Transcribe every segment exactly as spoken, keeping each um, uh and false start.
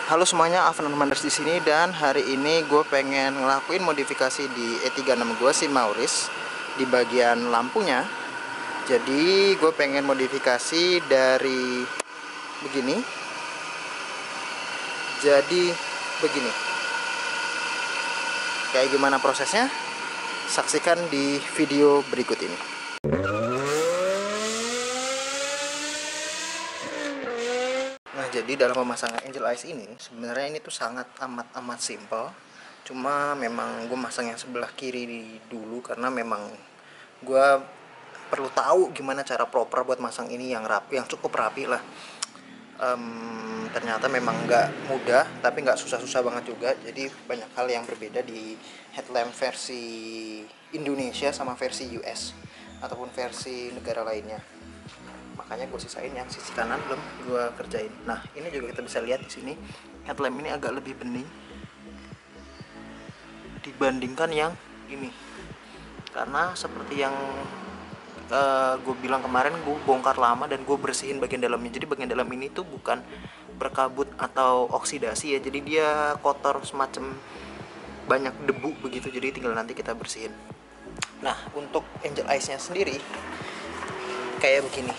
Halo semuanya, Afnan Manders di sini, dan hari ini gue pengen ngelakuin modifikasi di E tiga enam gue si Mauris di bagian lampunya. Jadi gue pengen modifikasi dari begini jadi begini. Kayak gimana prosesnya? Saksikan di video berikut ini. Nah, jadi dalam pemasangan Angel Eyes ini sebenarnya ini tuh sangat amat amat simple. Cuma memang gue masang yang sebelah kiri dulu karena memang gue perlu tahu gimana cara proper buat masang ini yang rapi, yang cukup rapi lah. Um, ternyata memang nggak mudah, tapi nggak susah-susah banget juga. Jadi banyak hal yang berbeda di headlamp versi Indonesia sama versi U S ataupun versi negara lainnya. Makanya gue sisain yang sisi kanan belum gue kerjain. Nah, ini juga kita bisa lihat di sini headlamp ini agak lebih bening dibandingkan yang ini, karena seperti yang uh, gue bilang kemarin, gue bongkar lama dan gue bersihin bagian dalamnya. Jadi bagian dalam ini tuh bukan berkabut atau oksidasi ya, jadi dia kotor, semacam banyak debu begitu, jadi tinggal nanti kita bersihin. Nah, untuk Angel Eyes nya sendiri kayak begini.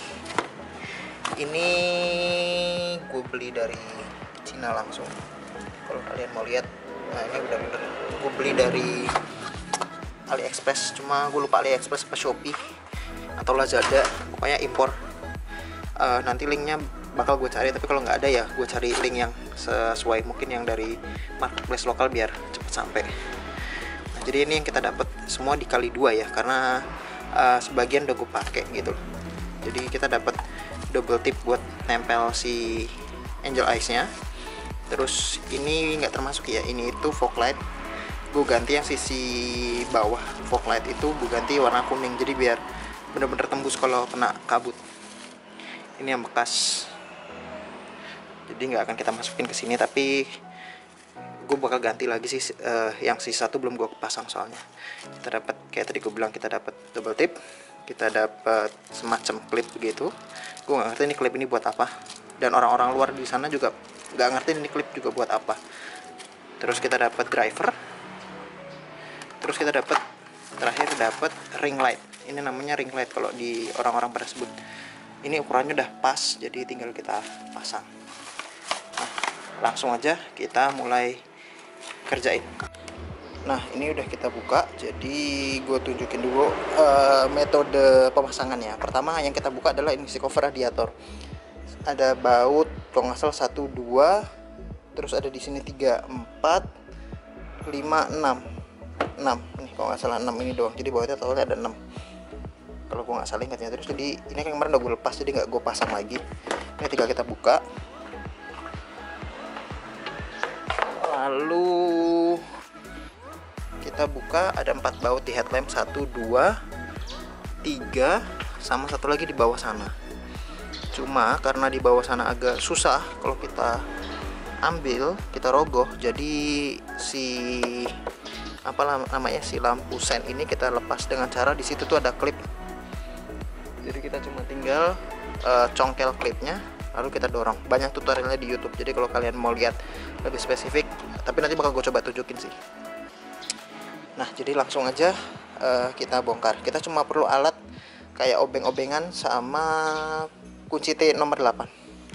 Ini gue beli dari Cina langsung. Kalau kalian mau lihat, nah ini udah bener gue beli dari AliExpress. Cuma gue lupa AliExpress apa Shopee atau Lazada, pokoknya impor. Uh, nanti linknya bakal gue cari, tapi kalau nggak ada ya gue cari link yang sesuai, mungkin yang dari marketplace lokal biar cepet sampai. Nah, jadi ini yang kita dapat semua dikali dua ya, karena uh, sebagian udah gue pakai gitu. Jadi kita dapat double tip buat nempel si Angel Eyes nya. Terus ini nggak termasuk ya, ini itu fog light. Gue ganti yang sisi bawah fog light itu gue ganti warna kuning, jadi biar bener-bener tembus kalau kena kabut. Ini yang bekas, jadi nggak akan kita masukin ke sini, tapi gue bakal ganti lagi sih. Uh, yang sisa satu belum gue pasang soalnya. Kita dapat, kayak tadi gue bilang, kita dapat double tip, kita dapat semacam klip begitu. Gue nggak ngerti ini klip ini buat apa, dan orang-orang luar di sana juga nggak ngerti ini klip juga buat apa. Terus kita dapat driver, terus kita dapat terakhir dapat ring light. Ini namanya ring light kalau di orang-orang pada sebut. Ini ukurannya udah pas, jadi tinggal kita pasang. Nah, langsung aja kita mulai kerjain. Nah, ini udah kita buka, jadi gue tunjukin dulu uh, metode pemasangannya. Pertama yang kita buka adalah ini si cover radiator. Ada baut kalau nggak salah satu, dua, terus ada di sini tiga, empat, lima, enam, enam. Ini kalau nggak salah enam ini doang. Jadi bautnya totalnya ada enam. Kalau gue nggak salah ingatnya. Terus jadi ini kan kemarin udah gue lepas, jadi nggak gue pasang lagi. Ini tinggal kita buka. Lalu kita buka, ada empat baut di headlamp, satu, dua, tiga, sama satu lagi di bawah sana. Cuma karena di bawah sana agak susah kalau kita ambil, kita rogoh, jadi si apa namanya si lampu sen ini kita lepas dengan cara di situ tuh ada klip. Jadi kita cuma tinggal uh, congkel klipnya, lalu kita dorong. Banyak tutorialnya di YouTube, jadi kalau kalian mau lihat lebih spesifik, tapi nanti bakal gue coba tunjukin sih. Nah, jadi langsung aja uh, kita bongkar. Kita cuma perlu alat kayak obeng-obengan sama kunci T nomor delapan.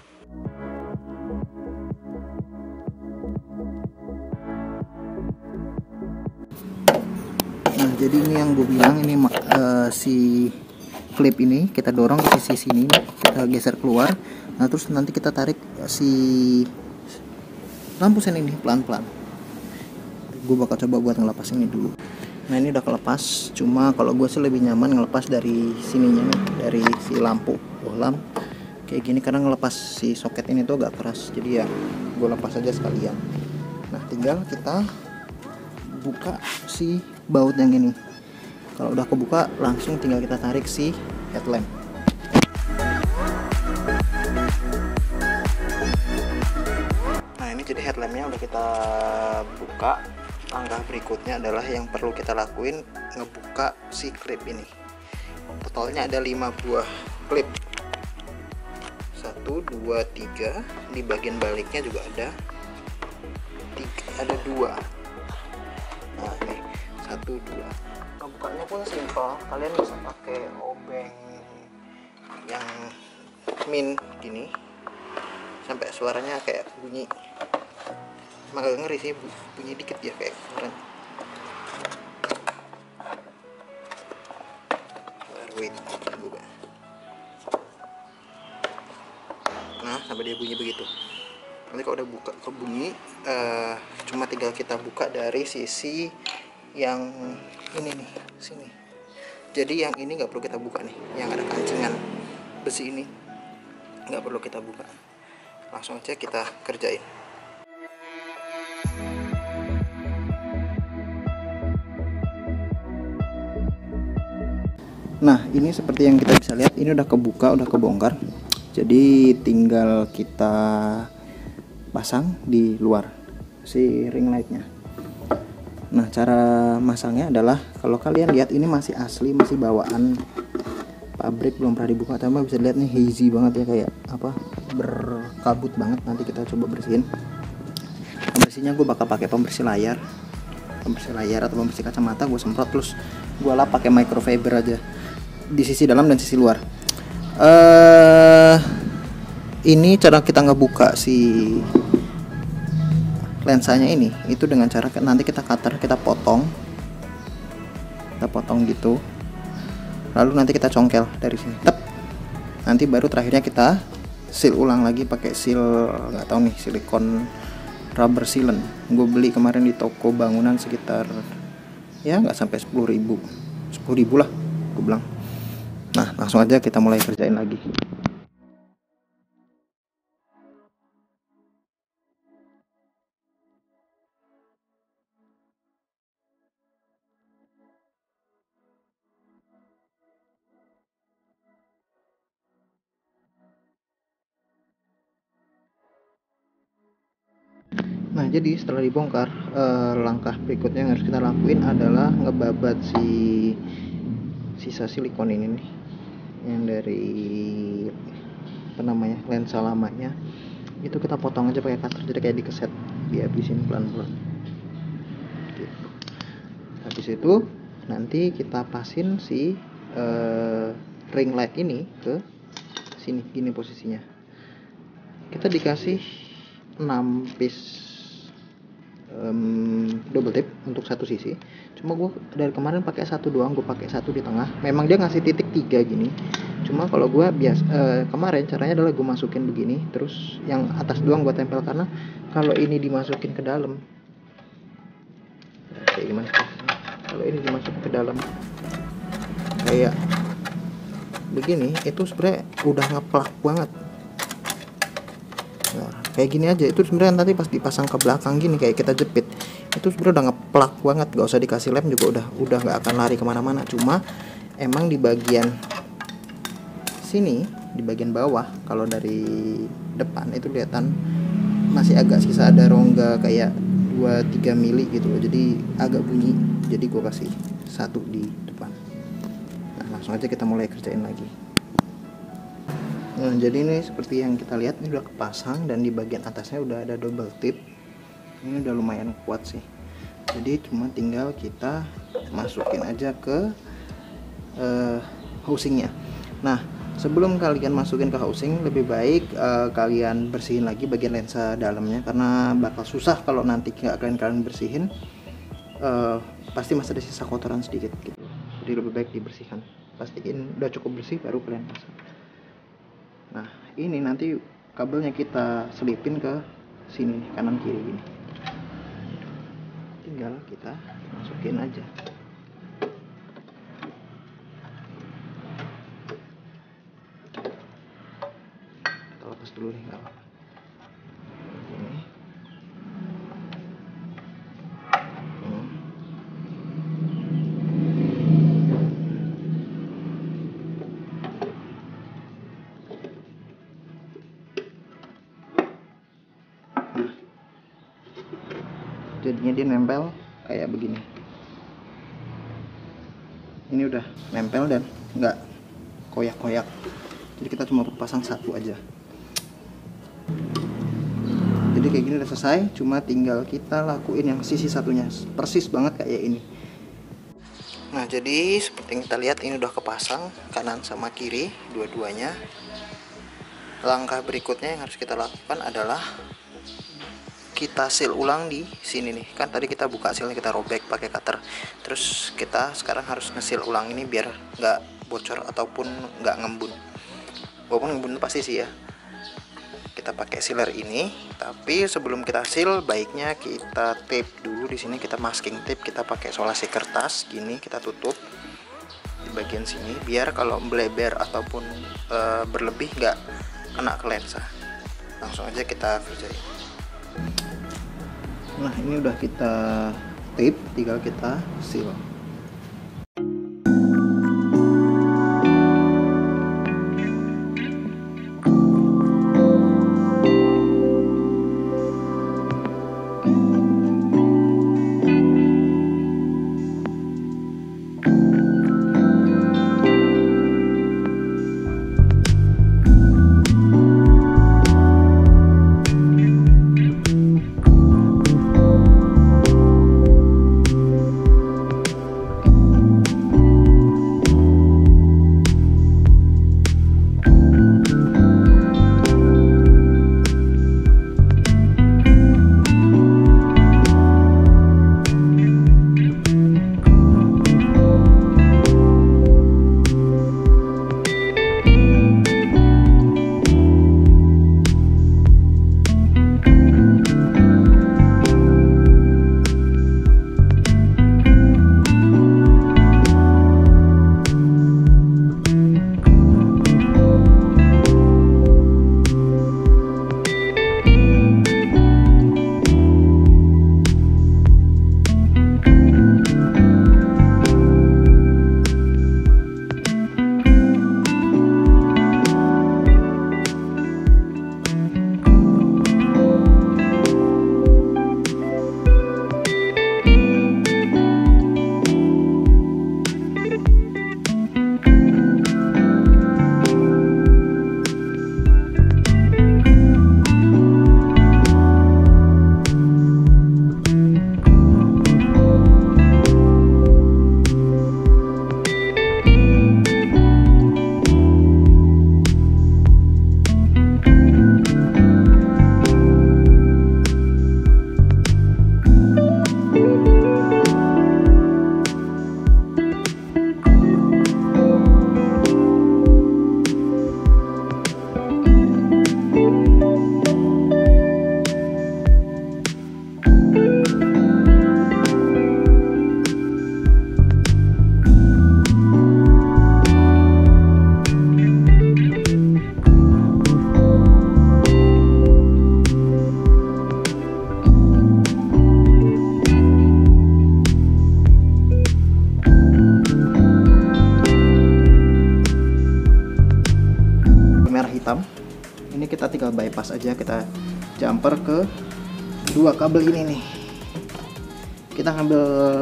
Nah, jadi ini yang gue bilang, ini uh, si klip ini kita dorong ke sisi sini, kita geser keluar. Nah, terus nanti kita tarik si lampu sen ini pelan-pelan. Gue bakal coba buat ngelepas ini dulu. Nah, ini udah kelepas, cuma kalau gue sih lebih nyaman ngelepas dari sininya nih, dari si lampu bohlam kayak gini, karena ngelepas si soket ini tuh agak keras, jadi ya gue lepas aja sekalian. Nah, tinggal kita buka si baut yang ini. Kalau udah kebuka, langsung tinggal kita tarik si headlamp. Nah, ini jadi headlampnya udah kita buka. Langkah berikutnya adalah yang perlu kita lakuin, ngebuka si klip ini. Totalnya ada lima buah klip, satu, dua, tiga. Di bagian baliknya juga ada. tiga, ada dua. Nah nih satu dua. Nah, bukanya pun simpel, kalian bisa pakai obeng yang min gini sampai suaranya kayak bunyi, emang agak ngeri sih, bunyi dikit ya kayak keren. Wait, buka. Nah sampai dia bunyi begitu. Nanti kalau udah buka ke bunyi, uh, cuma tinggal kita buka dari sisi yang ini nih, sini. Jadi yang ini nggak perlu kita buka nih, yang ada kancingan besi ini nggak perlu kita buka, langsung aja kita kerjain. Nah ini seperti yang kita bisa lihat, ini udah kebuka, udah kebongkar. Jadi tinggal kita pasang di luar si ring lightnya. Nah cara masangnya adalah, kalau kalian lihat ini masih asli, masih bawaan pabrik, belum pernah dibuka. Tambah bisa lihat nih hazy banget ya, kayak apa, berkabut banget. Nanti kita coba bersihin. Pembersihnya gue bakal pakai pembersih layar, pembersih layar atau pembersih kacamata. Gue semprot terus gue lap pakai microfiber aja di sisi dalam dan sisi luar. Uh, ini cara kita ngebuka si lensanya ini, itu dengan cara nanti kita cutter, kita potong, kita potong gitu, lalu nanti kita congkel dari sini, tep. Nanti baru terakhirnya kita seal ulang lagi pakai seal, nggak tahu nih, silikon rubber sealant. Gue beli kemarin di toko bangunan sekitar ya nggak sampai sepuluh ribu, sepuluh ribu lah gue bilang. Nah langsung aja kita mulai kerjain lagi. Nah jadi setelah dibongkar, eh, langkah berikutnya yang harus kita lakuin adalah ngebabat si sisa silikon ini nih, yang dari apa namanya, lensa lamanya itu kita potong aja pakai cutter, jadi kayak dikeset, dihabisin pelan-pelan gitu. Habis itu nanti kita pasin si eh, ring light ini ke sini, gini posisinya. Kita dikasih enam piece Um, double tip untuk satu sisi. Cuma gue dari kemarin pakai satu doang, gue pakai satu di tengah. Memang dia ngasih titik tiga gini. Cuma kalau gue biasa uh, kemarin caranya adalah gue masukin begini, terus yang atas doang gue tempel, karena kalau ini dimasukin ke dalam, kayak gimana? Kalau ini dimasukin ke dalam kayak begini, itu sebenarnya udah ngeplak banget. Nah, kayak gini aja itu sebenarnya nanti pas dipasang ke belakang gini kayak kita jepit, itu sebenarnya udah ngeplak banget, gak usah dikasih lem juga udah udah nggak akan lari kemana-mana. Cuma emang di bagian sini, di bagian bawah, kalau dari depan itu kelihatan masih agak sisa ada rongga kayak dua tiga mili gitu loh, jadi agak bunyi. Jadi gue kasih satu di depan. Nah langsung aja kita mulai kerjain lagi. Nah jadi ini seperti yang kita lihat, ini udah kepasang dan di bagian atasnya udah ada double tip. Ini udah lumayan kuat sih, jadi cuma tinggal kita masukin aja ke uh, housingnya. Nah sebelum kalian masukin ke housing, lebih baik uh, kalian bersihin lagi bagian lensa dalamnya, karena bakal susah kalau nanti nggak kalian kalian bersihin, uh, pasti masih ada sisa kotoran sedikit gitu. Jadi lebih baik dibersihkan, pastiin udah cukup bersih baru kalian pasang. Nah ini nanti kabelnya kita selipin ke sini, kanan kiri gini, tinggal kita masukin aja. Kita lepas dulu nih, nggak apa-apa. Ini. Hmm. Jadinya dia nempel kayak begini. Ini udah nempel dan nggak koyak-koyak, jadi kita cuma pasang satu aja. Jadi Jadi kayak gini udah selesai, cuma tinggal kita lakuin yang sisi satunya, persis banget kayak ini. Nah, jadi seperti yang kita lihat ini udah kepasang kanan sama kiri dua-duanya. Langkah berikutnya yang harus kita lakukan adalah kita seal ulang di sini nih. Kan tadi kita buka sealnya, kita robek pakai cutter. Terus kita sekarang harus nge-seal ulang ini biar nggak bocor ataupun nggak ngembun. Walaupun ngembun pasti sih ya. Kita pakai sealer ini, tapi sebelum kita seal baiknya kita tape dulu di sini. Kita masking tape, kita pakai solasi kertas gini, kita tutup di bagian sini biar kalau melebar ataupun e, berlebih nggak kena ke lensa. Langsung aja kita kerjain. Nah, ini udah kita tape, tinggal kita seal. Hitam ini kita tinggal bypass aja, kita jumper ke dua kabel ini nih. Kita ngambil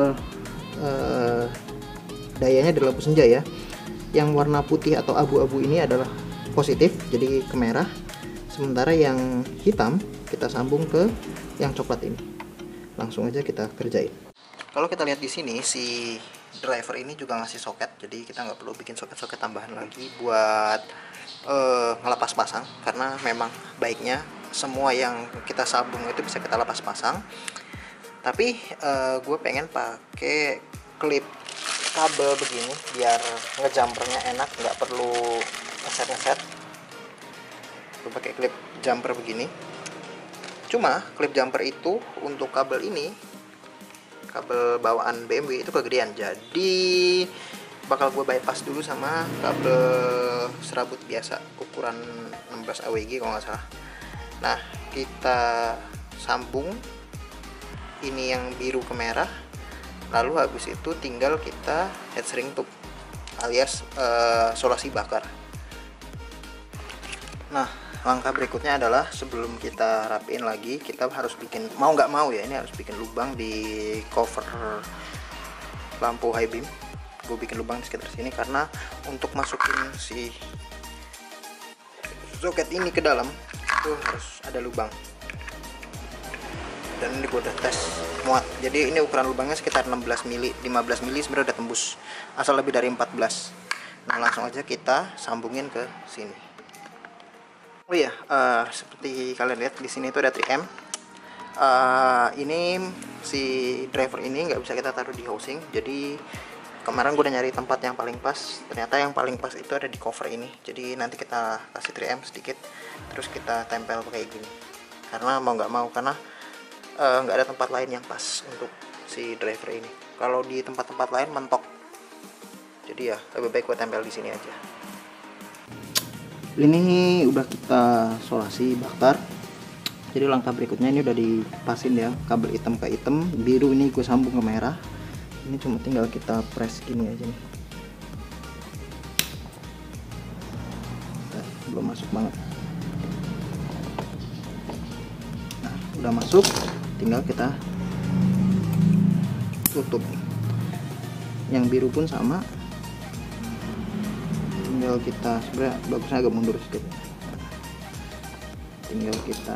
uh, dayanya dari lampu senja ya. Yang warna putih atau abu-abu ini adalah positif, jadi ke merah. Sementara yang hitam kita sambung ke yang coklat ini. Langsung aja kita kerjain. Kalau kita lihat di sini si driver ini juga ngasih soket, jadi kita nggak perlu bikin soket-soket tambahan lagi buat Uh, ngelepas pasang, karena memang baiknya semua yang kita sambung itu bisa kita lepas pasang. Tapi uh, gue pengen pakai klip kabel begini biar ngejumpernya enak, nggak perlu ngeset-ngeset. Gue pakai klip jumper begini. Cuma klip jumper itu untuk kabel ini, kabel bawaan B M W itu kegedean, jadi bakal gue bypass dulu sama kabel serabut biasa ukuran enam belas A W G kalau nggak salah. Nah, kita sambung ini yang biru ke merah, lalu habis itu tinggal kita head shrink tube alias uh, solasi bakar. Nah, langkah berikutnya adalah sebelum kita rapiin lagi, kita harus bikin, mau nggak mau ya, ini harus bikin lubang di cover lampu high beam. Gue bikin lubang di sekitar sini karena untuk masukin si soket ini ke dalam itu harus ada lubang. dan ini gue udah tes muat. Jadi ini ukuran lubangnya sekitar enam belas mili, lima belas mili sebenarnya udah tembus, asal lebih dari empat belas. Nah langsung aja kita sambungin ke sini. Oh iya, uh, seperti kalian lihat di sini itu ada tiga M. Uh, ini si driver ini nggak bisa kita taruh di housing, jadi kemarin gue udah nyari tempat yang paling pas. Ternyata yang paling pas itu ada di cover ini. Jadi nanti kita kasih tiga M sedikit, terus kita tempel kayak gini. Karena mau nggak mau, karena nggak uh, ada tempat lain yang pas untuk si driver ini. Kalau di tempat-tempat lain mentok, jadi ya lebih baik gue tempel di sini aja. Ini udah kita solasi bakar. Jadi langkah berikutnya ini udah dipasin ya, kabel hitam ke hitam, biru ini gue sambung ke merah. Ini cuma tinggal kita press gini aja nih. Nah, belum masuk banget. Nah udah masuk, tinggal kita tutup. Yang biru pun sama, tinggal kita, sebenarnya bagusnya agak mundur sedikit, tinggal kita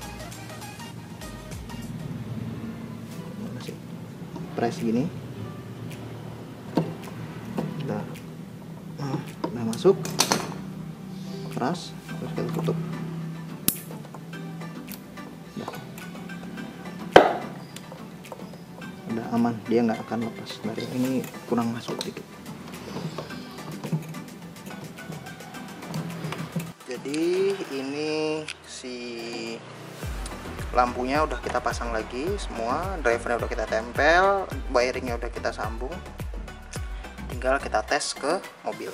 press gini. Udah, nah, udah masuk, keras, terus kita tutup. Udah, udah aman, dia nggak akan lepas dari ini, kurang masuk dikit. Jadi ini si lampunya udah kita pasang lagi semua, drivernya udah kita tempel, wiringnya udah kita sambung, tinggal kita tes ke mobil.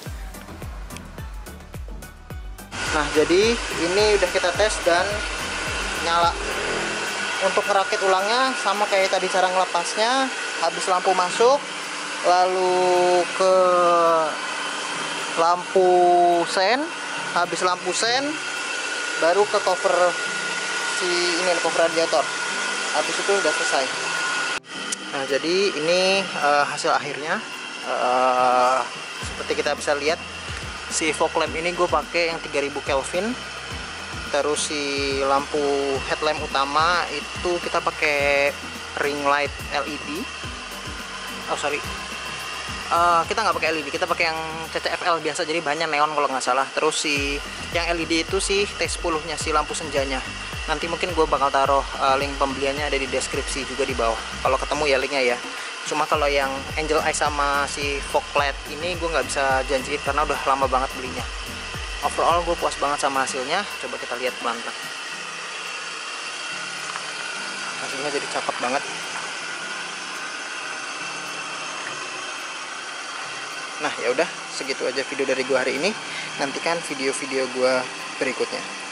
Nah jadi ini udah kita tes dan nyala. Untuk ngerakit ulangnya sama kayak tadi cara ngelepasnya, habis lampu masuk lalu ke lampu sen, habis lampu sen baru ke cover si ini, cover radiator. Habis itu udah selesai. Nah jadi ini uh, hasil akhirnya. Uh, seperti kita bisa lihat, si fog lamp ini gue pakai yang tiga ribu Kelvin. Terus si lampu headlamp utama itu kita pakai ring light L E D. Oh sorry, uh, kita nggak pakai L E D, kita pakai yang C C F L biasa, jadi banyak neon kalau nggak salah. Terus si yang L E D itu si T sepuluh nya, si lampu senjanya. Nanti mungkin gue bakal taruh uh, link pembeliannya ada di deskripsi juga di bawah, kalau ketemu ya linknya ya. Cuma kalau yang Angel Eye sama si fog light ini gue nggak bisa janjiin karena udah lama banget belinya. Overall gue puas banget sama hasilnya. Coba kita lihat pelan-pelan. Hasilnya jadi cakep banget. Nah ya udah, segitu aja video dari gue hari ini. Nantikan video-video gue berikutnya.